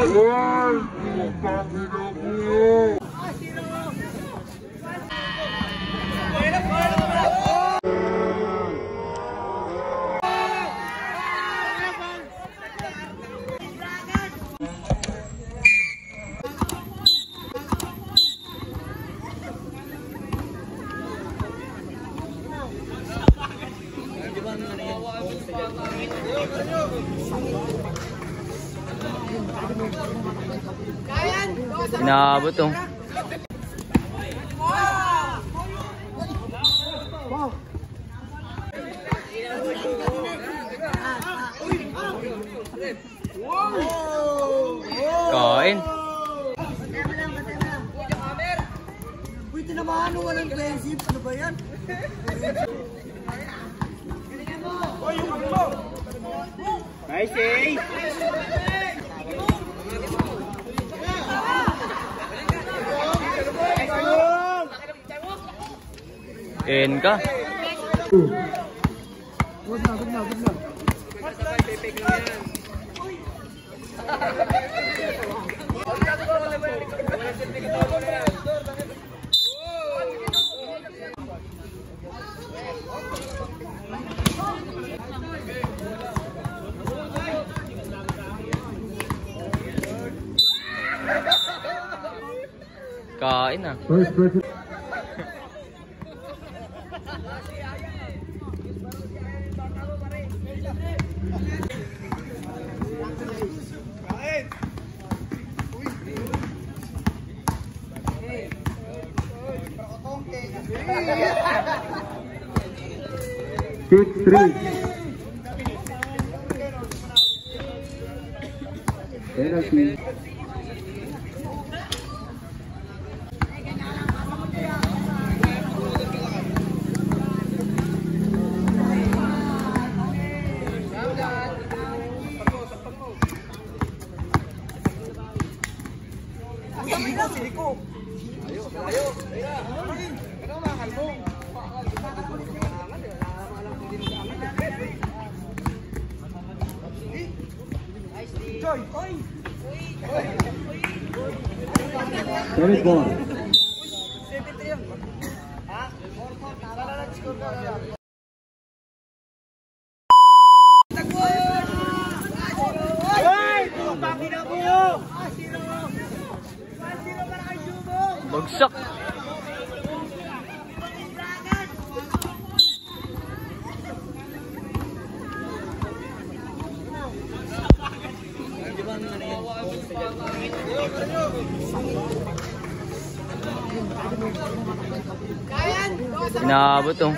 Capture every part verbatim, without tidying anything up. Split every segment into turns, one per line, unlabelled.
Inaabot oh. Kain.
Uy, tinamaan mo walang aggressive. Ano ba yan?
Nice eh!
Ken ka.
Good na, good na, good na.
Kain ah.
First person. Six three. Penalty. Seven ball.
Bagsak. Inaabot oh.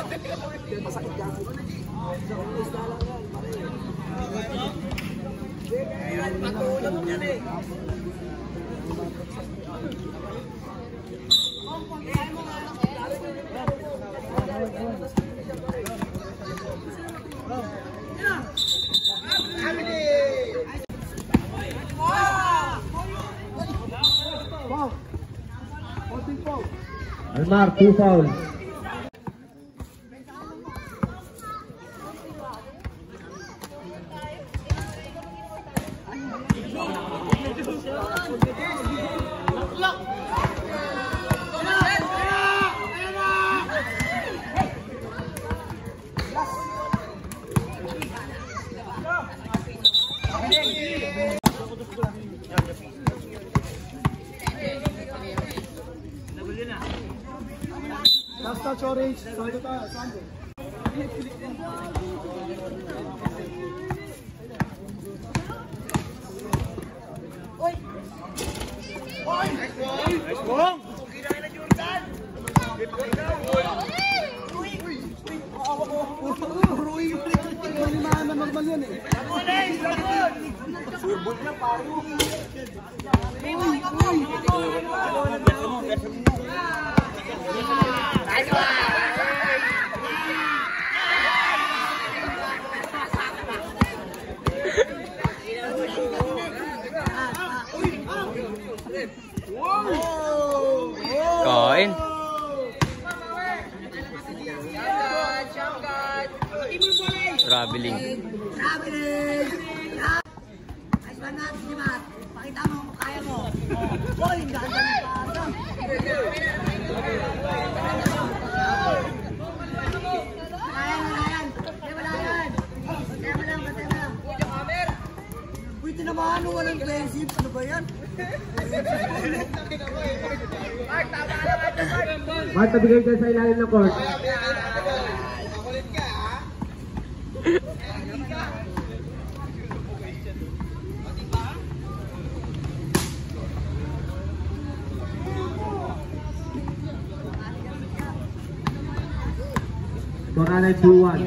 Almar, two foul. Last touch orange. Sando tayo, Sando. Oy! Oy! Nice ball! Kinain na Jordan! Uy! Uy! Awa ko! Uy! Hindi naman normal yan eh. Sabon eh! Sabon! Surbol na paro! Uy! Uy! Nice one!
Kain. Traveling.
Traveling! Nice one natin si Matt. Pakita mo kung kaya mo. Hoy, ganda ng pasa. Kaya na yan. Kaya wala yan. Kaya mo lang, kaya mo lang. Uy, tinamaan mo walang defensive. Ano ba yan?
Mark, tabigay ka sa ilalim ng court. Score two one.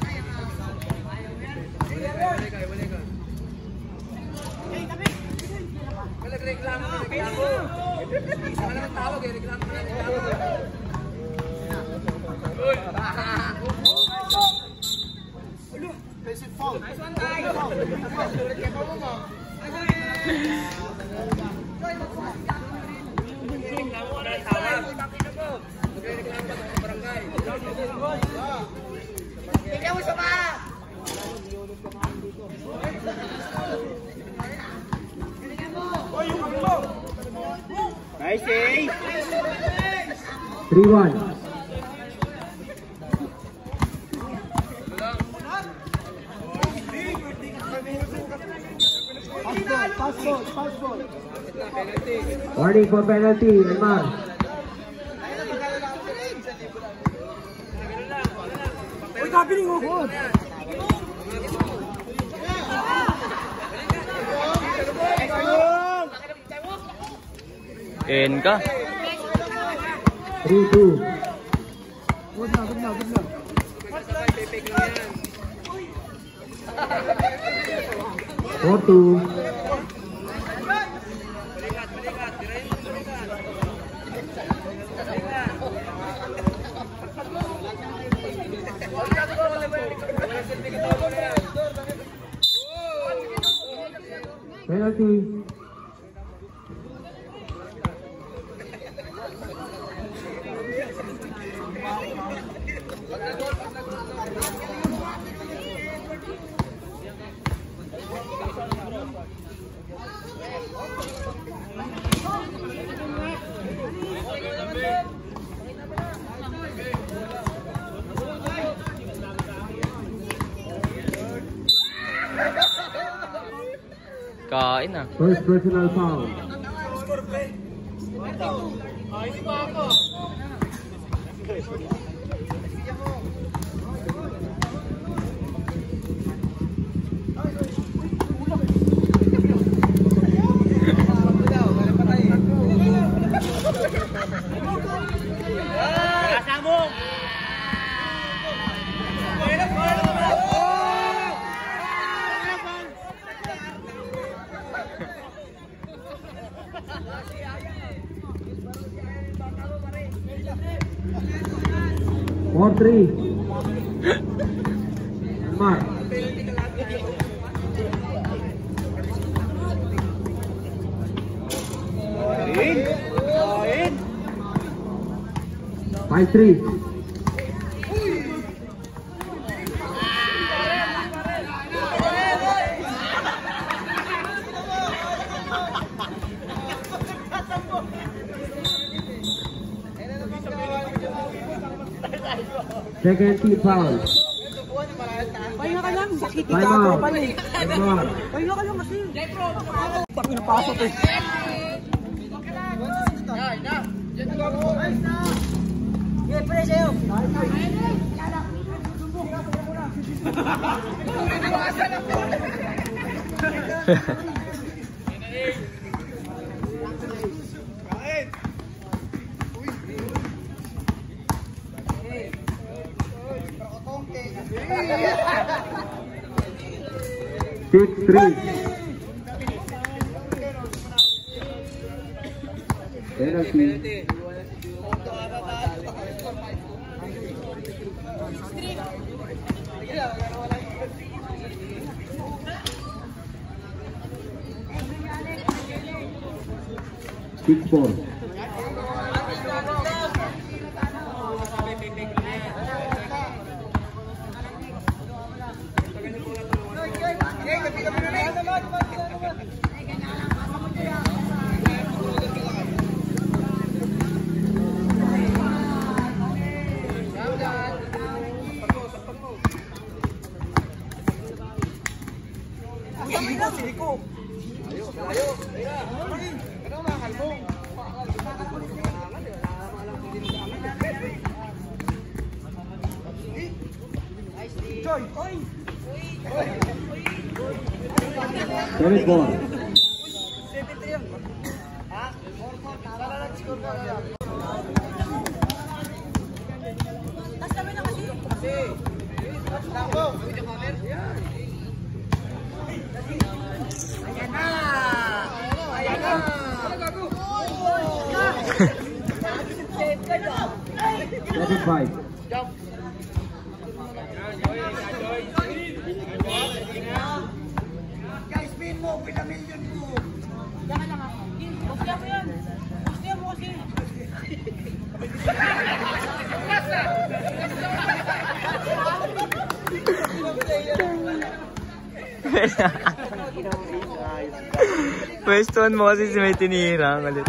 Nice save.
three one.
Pass ball, pass ball.
Warning for penalty, Neymar.
Uy, kapiling mo.
In ka.
three two.
Good na, good na, good na.
four two. Penalty.
Kain na.
First personal foul. four three. Mark.
In. In.
five three. Second team foul.
Pahinga ka lang. Sakit
Time
ka
out.
pala eh.
Neymar.
Pahinga ka lang kasi. Bakit napasok eh. Okay, pwede sa'yo.
six three. Penalty. six four. Seven four. Seven five.
Guys, pin mo, pinamilyon ko. Diyan lang ako. Gusto mo yan. Gusto mo kasi.
Pwestuhan mo kasi si may tinira ulit.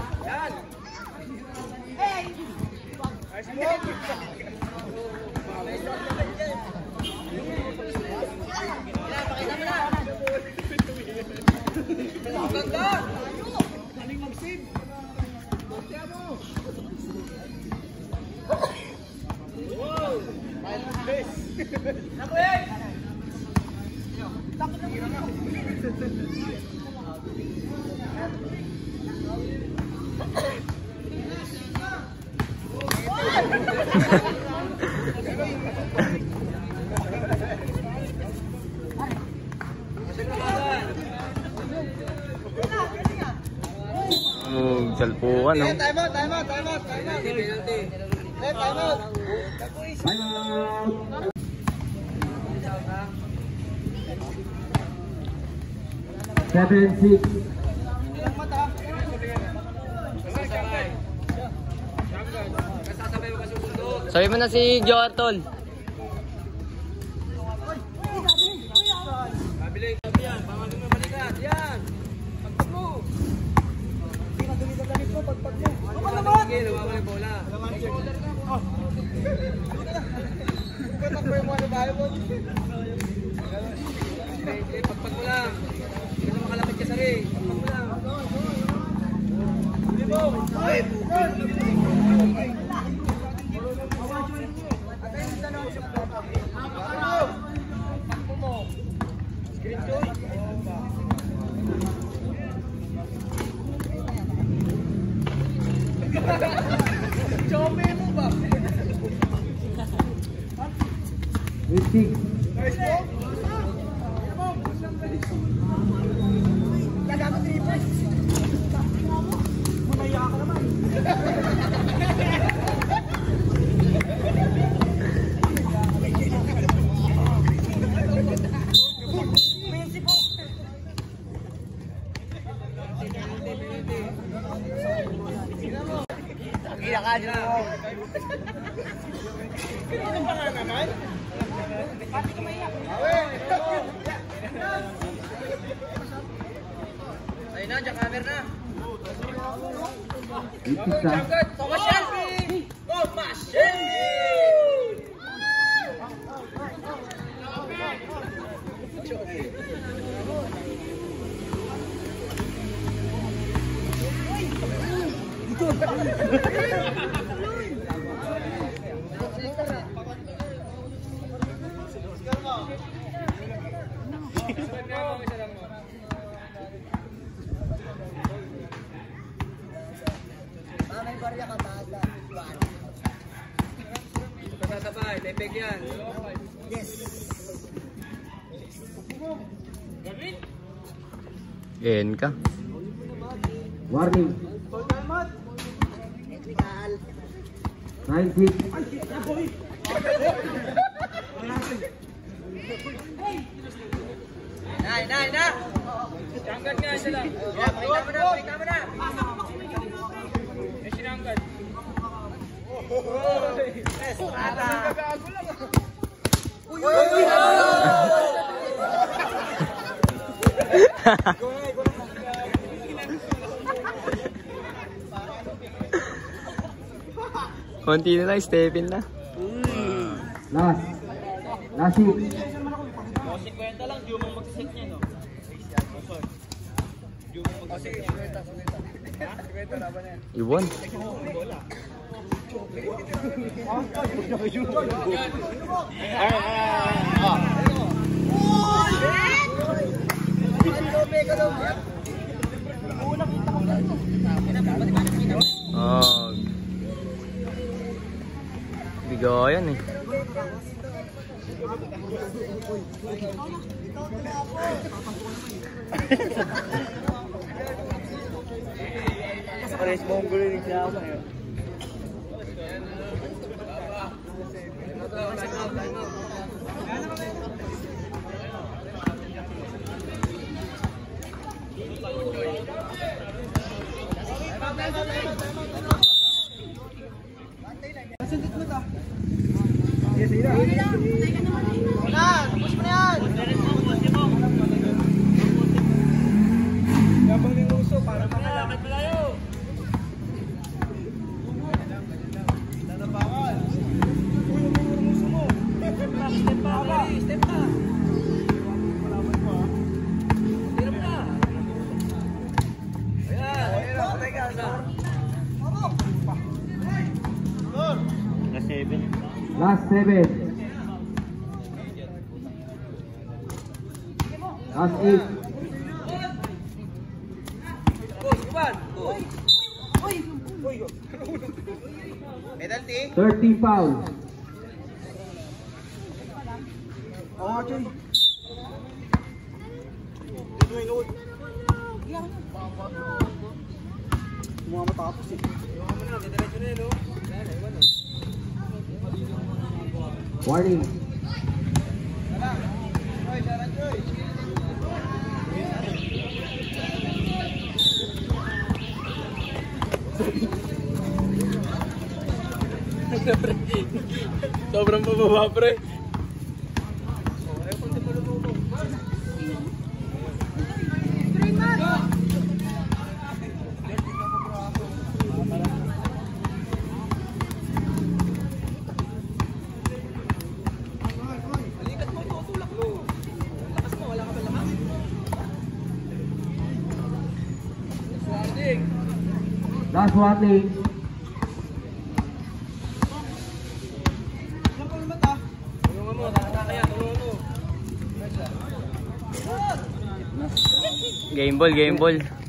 Oh, salpuan, no?
Time out, time out, time out, time out. Penalty. Eh, time out.
Time out. Seven six.
Sabi mo na si Joe Artol.
Pagpag mo lang. Hindi na makalapit ka sa rin. Pagpag mo lang. Hindi mo. Chome mo ba?
Eighty.
Ayun na, dyan camera na.
Eighty.
Thomas Shelby! Thomas Shelby! May barya ka bata. Sabay, tepek yan. Yes.
Yan ka.
Warning. Nine six.
Nay, nay, na. Jangkat nga sila. Ya, pakita mo na, pakita mo na. Eh, sinangkat. Estrada. Uy, uy, uy.
Konti na lang, stepin na.
Last. Last hit.
fifty lang, di mo mag-set niya, no? Di mo mag-set niya.
Iwan. Oh. Bigayan eh.
Pares mo ang gulo rin siya ako eh.
Last seven. Last eight. Thirty foul.
Oh, Choy. Mga matapos eh.
Warning.
Sobrang bababa, pre.
Last warning.
Game ball, game ball.